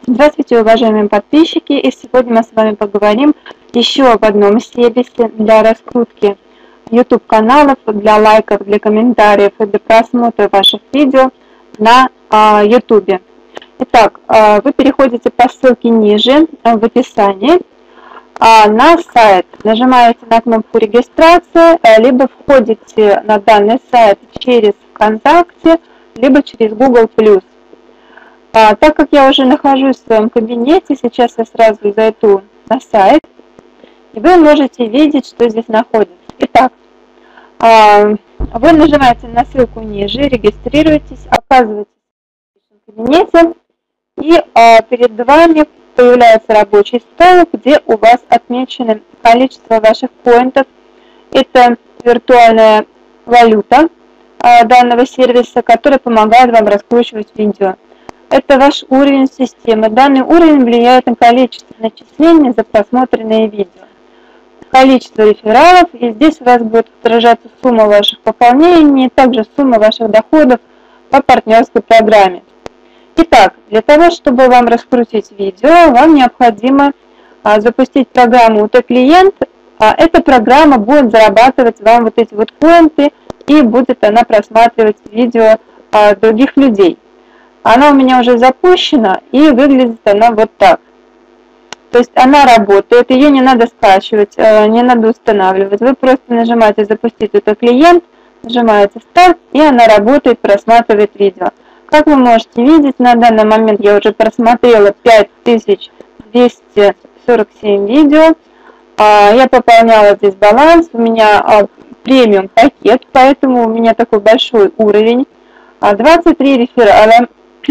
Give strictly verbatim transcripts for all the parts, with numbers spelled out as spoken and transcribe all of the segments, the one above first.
Здравствуйте, уважаемые подписчики! И сегодня мы с вами поговорим еще об одном сервисе для раскрутки YouTube каналов, для лайков, для комментариев и для просмотра ваших видео на а, YouTube. Итак, а, вы переходите по ссылке ниже а, в описании а, на сайт, нажимаете на кнопку регистрация, а, либо входите на данный сайт через ВКонтакте, либо через Google плюс. А, так как я уже нахожусь в своем кабинете, сейчас я сразу зайду на сайт, и вы можете видеть, что здесь находится. Итак, а, вы нажимаете на ссылку ниже, регистрируетесь, оказываетесь в кабинете, и а, перед вами появляется рабочий стол, где у вас отмечено количество ваших поинтов. Это виртуальная валюта а, данного сервиса, которая помогает вам раскручивать видео. Это ваш уровень системы. Данный уровень влияет на количество начислений за просмотренные видео, количество рефералов, и здесь у вас будет отражаться сумма ваших пополнений, также сумма ваших доходов по партнерской программе. Итак, для того, чтобы вам раскрутить видео, вам необходимо а, запустить программу УТ-клиент. А, эта программа будет зарабатывать вам вот эти вот поинты, и будет она просматривать видео а, других людей. Она у меня уже запущена, и выглядит она вот так. То есть она работает, ее не надо скачивать, не надо устанавливать. Вы просто нажимаете «Запустить этот клиент», нажимаете «Старт», и она работает, просматривает видео. Как вы можете видеть, на данный момент я уже просмотрела пять тысяч двести сорок семь видео. Я пополняла здесь баланс, у меня премиум пакет, поэтому у меня такой большой уровень. двадцать три реферала. И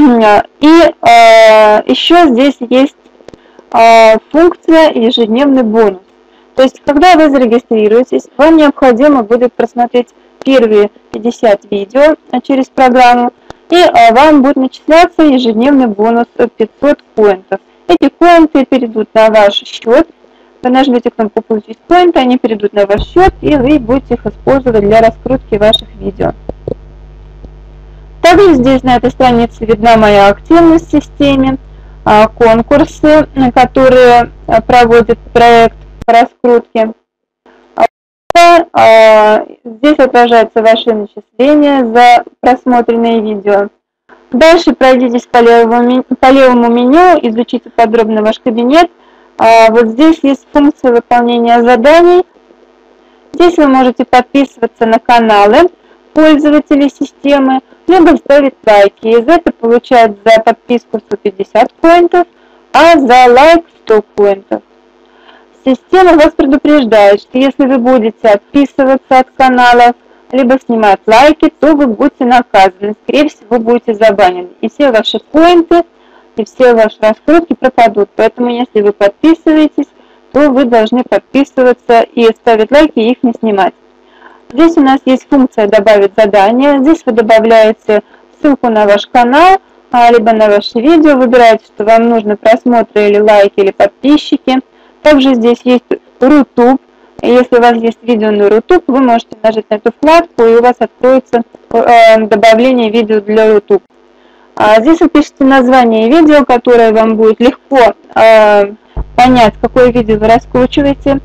э, еще здесь есть э, функция ежедневный бонус. То есть, когда вы зарегистрируетесь, вам необходимо будет просмотреть первые пятьдесят видео через программу, и э, вам будет начисляться ежедневный бонус пятьсот поинтов. Эти поинты перейдут на ваш счет. Вы нажмете кнопку «Получить поинты», они перейдут на ваш счет, и вы будете их использовать для раскрутки ваших видео. Также здесь на этой странице видна моя активность в системе, конкурсы, которые проводит проект по раскрутке. Здесь отражаются ваши начисления за просмотренные видео. Дальше пройдитесь по левому, по левому меню, изучите подробно ваш кабинет. Вот здесь есть функция выполнения заданий. Здесь вы можете подписываться на каналы пользователей системы, либо ставить лайки. И за это получают за подписку сто пятьдесят поинтов, а за лайк сто поинтов. Система вас предупреждает, что если вы будете отписываться от каналов, либо снимать лайки, то вы будете наказаны. Скорее всего, будете забанены. И все ваши поинты, и все ваши раскрутки пропадут. Поэтому, если вы подписываетесь, то вы должны подписываться и ставить лайки, и их не снимать. Здесь у нас есть функция «Добавить задание». Здесь вы добавляете ссылку на ваш канал, либо на ваше видео, выбираете, что вам нужно, просмотры или лайки, или подписчики. Также здесь есть Рутуб. Если у вас есть видео на Рутуб, вы можете нажать на эту вкладку, и у вас откроется добавление видео для Рутуб. Здесь вы пишете название видео, которое вам будет легко понять, какое видео вы раскручиваете.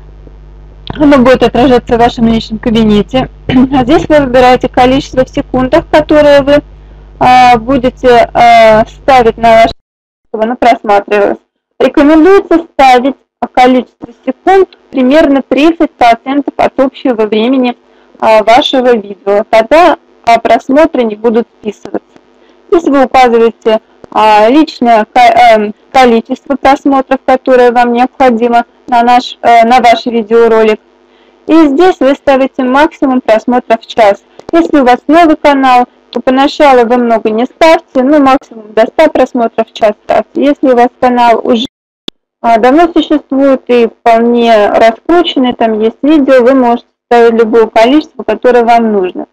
Оно будет отражаться в вашем личном кабинете. А здесь вы выбираете количество в секундах, которые вы а, будете а, ставить на ваш, чтобы оно просматривалось. Рекомендуется ставить количество секунд примерно тридцать процентов от общего времени а, вашего видео. Тогда а, просмотры не будут списываться. Здесь вы указываете а, личное а, количество просмотров, которое вам необходимо на, наш, а, на ваш видеоролик. И здесь вы ставите максимум просмотров в час. Если у вас новый канал, то поначалу вы много не ставьте, но максимум до ста просмотров в час ставьте. Если у вас канал уже давно существует и вполне раскрученный, там есть видео, вы можете ставить любое количество, которое вам нужно.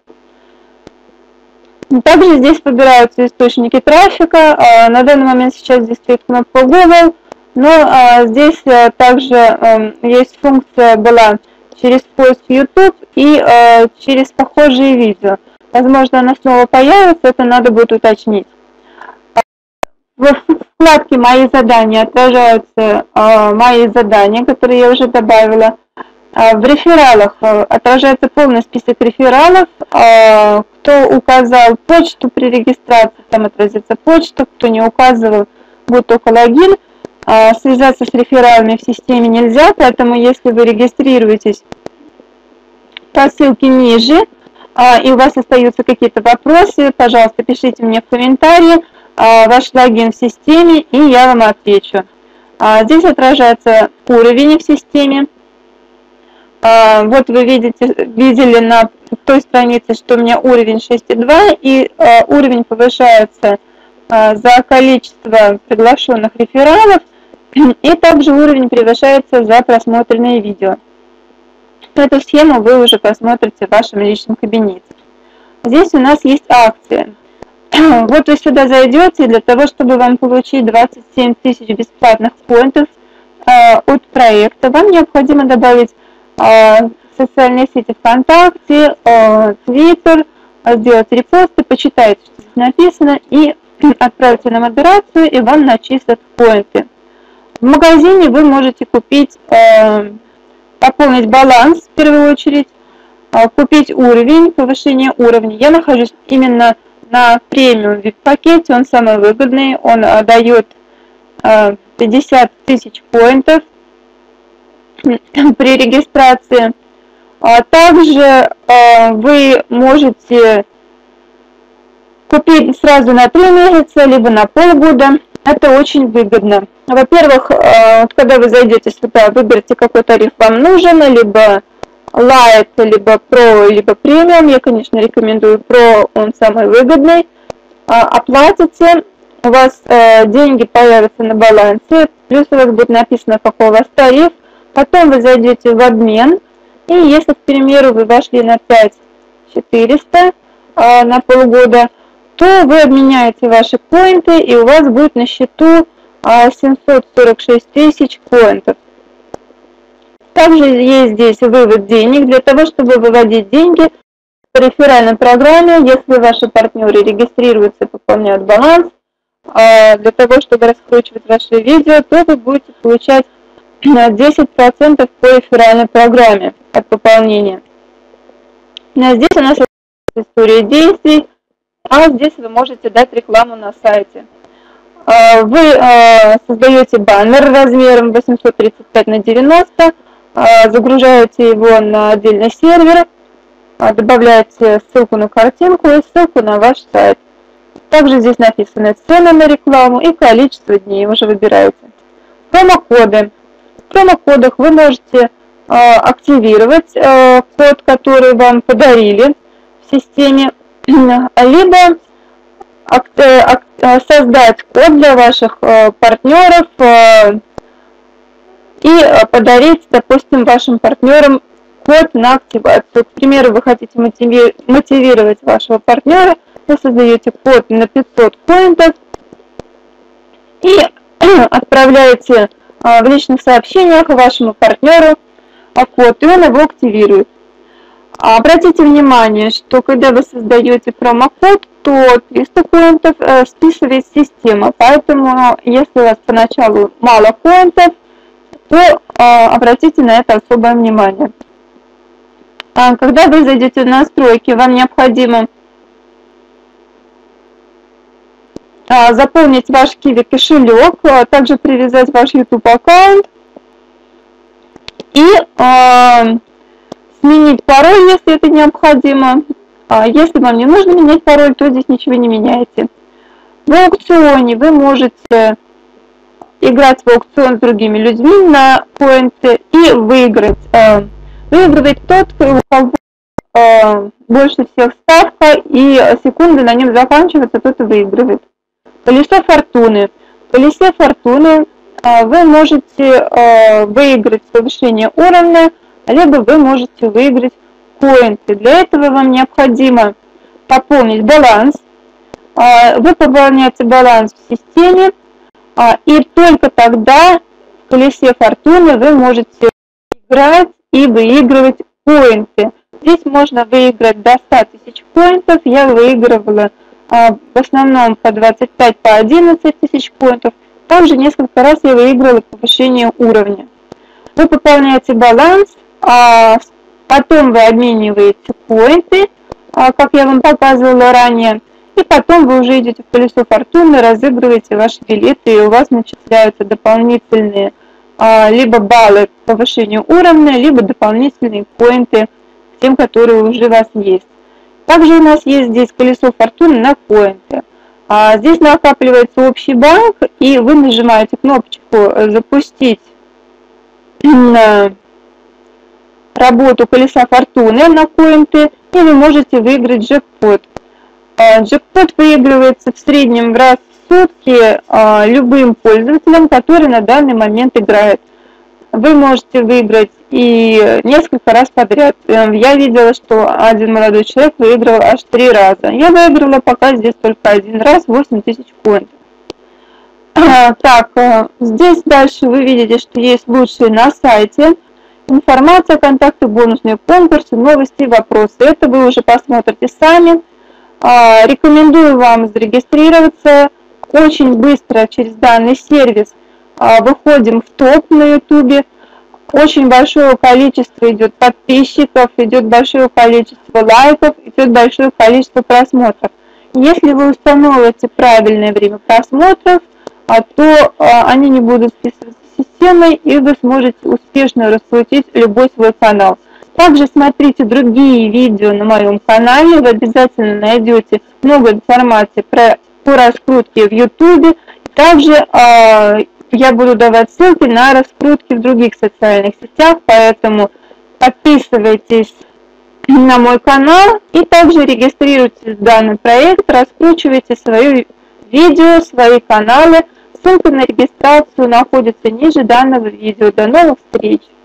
Также здесь выбираются источники трафика. На данный момент сейчас здесь стоит кнопка Google, но здесь также есть функция была через поиск YouTube и э, через похожие видео. Возможно, она снова появится, это надо будет уточнить. В вкладке «Мои задания» отражаются э, мои задания, которые я уже добавила. Э, в рефералах э, отражается полный список рефералов. Э, кто указал почту при регистрации, там отразится почта. Кто не указывал, будет только логин. Э, связаться с рефералами в системе нельзя, поэтому если вы регистрируетесь по ссылке ниже, э, и у вас остаются какие-то вопросы, пожалуйста, пишите мне в комментарии ваш логин в системе, и я вам отвечу. Здесь отражается уровень в системе. Вот вы видите, видели на той странице, что у меня уровень шесть и два, и уровень повышается за количество приглашенных рефералов, и также уровень превышается за просмотренные видео. Эту схему вы уже посмотрите в вашем личном кабинете. Здесь у нас есть акция. Вот вы сюда зайдете, и для того, чтобы вам получить двадцать семь тысяч бесплатных поинтов э, от проекта, вам необходимо добавить э, социальные сети ВКонтакте, э, Твиттер, сделать репосты, почитайте, что здесь написано, и отправите на модерацию, и вам начислят поинты. В магазине вы можете купить, э, пополнить баланс в первую очередь, э, купить уровень, повышение уровня. Я нахожусь именно на премиум ви ай пи-пакете, он самый выгодный, он а, дает а, пятьдесят тысяч поинтов при регистрации. А также а, вы можете купить сразу на три месяца, либо на полгода. Это очень выгодно. Во-первых, а, когда вы зайдете сюда, выберите, какой тариф вам нужен, либо Light, либо Pro, либо Premium. Я, конечно, рекомендую Pro, он самый выгодный. Оплатите, у вас э, деньги появятся на балансе, плюс у вас будет написано, какой у вас тариф. Потом вы зайдете в обмен, и если, к примеру, вы вошли на пять тысяч четыреста э, на полгода, то вы обменяете ваши поинты, и у вас будет на счету э, семьсот сорок шесть тысяч поинтов. Также есть здесь вывод денег. Для того, чтобы выводить деньги по реферальной программе, если ваши партнеры регистрируются и пополняют баланс, для того, чтобы раскручивать ваши видео, то вы будете получать десять процентов по реферальной программе от пополнения. Здесь у нас история действий, а здесь вы можете дать рекламу на сайте. Вы создаете баннер размером восемьсот тридцать пять на девяносто, загружаете его на отдельный сервер, добавляете ссылку на картинку и ссылку на ваш сайт. Также здесь написаны цены на рекламу и количество дней, уже выбираете. Промокоды. В промокодах вы можете активировать код, который вам подарили в системе, либо создать код для ваших партнеров и подарить, допустим, вашим партнерам код на активацию. К примеру, вы хотите мотивировать вашего партнера, вы создаете код на пятьсот поинтов и отправляете в личных сообщениях вашему партнеру код, и он его активирует. Обратите внимание, что когда вы создаете промокод, то триста поинтов списывает система, поэтому если у вас поначалу мало поинтов, то э, обратите на это особое внимание. А когда вы зайдете в настройки, вам необходимо э, заполнить ваш Kiwi кошелек, а также привязать ваш YouTube аккаунт и э, сменить пароль, если это необходимо. А если вам не нужно менять пароль, то здесь ничего не меняете. В аукционе вы можете играть в аукцион с другими людьми на поинты и выиграть. Выигрывает тот, у кого больше всех ставка и секунды на нем заканчиваются, тот и выигрывает. Колесо фортуны. В колесе фортуны вы можете выиграть повышение уровня, либо вы можете выиграть поинты. Для этого вам необходимо пополнить баланс. Вы пополняете баланс в системе, и только тогда в колесе фортуны вы можете играть и выигрывать поинты. Здесь можно выиграть до ста тысяч поинтов. Я выигрывала в основном по двадцать пять, по одиннадцать тысяч поинтов. Также несколько раз я выиграла повышение уровня. Вы пополняете баланс, а потом вы обмениваете поинты, как я вам показывала ранее, и потом вы уже идете в колесо фортуны, разыгрываете ваши билеты, и у вас начисляются дополнительные либо баллы к повышению уровня, либо дополнительные поинты к тем, которые уже у вас есть. Также у нас есть здесь колесо фортуны на поинты. Здесь накапливается общий банк, и вы нажимаете кнопочку «Запустить работу колеса фортуны на поинты», и вы можете выиграть джекпот. Джекпот выигрывается в среднем раз в сутки любым пользователем, который на данный момент играет. Вы можете выиграть и несколько раз подряд. Я видела, что один молодой человек выиграл аж три раза. Я выиграла пока здесь только один раз, восемь тысяч поинтов. Так, здесь дальше вы видите, что есть лучшие на сайте. Информация, контакты, бонусные конкурсы, новости, вопросы. Это вы уже посмотрите сами. Рекомендую вам зарегистрироваться. Очень быстро через данный сервис выходим в топ на ютубе. Очень большое количество идет подписчиков, идет большое количество лайков, идет большое количество просмотров. Если вы установите правильное время просмотров, то они не будут списываться системой, и вы сможете успешно раскрутить любой свой канал. Также смотрите другие видео на моем канале, вы обязательно найдете много информации про, по раскрутке в ютубе. Также э, я буду давать ссылки на раскрутки в других социальных сетях, поэтому подписывайтесь на мой канал и также регистрируйтесь в данный проект, раскручивайте свои видео, свои каналы. Ссылка на регистрацию находится ниже данного видео. До новых встреч!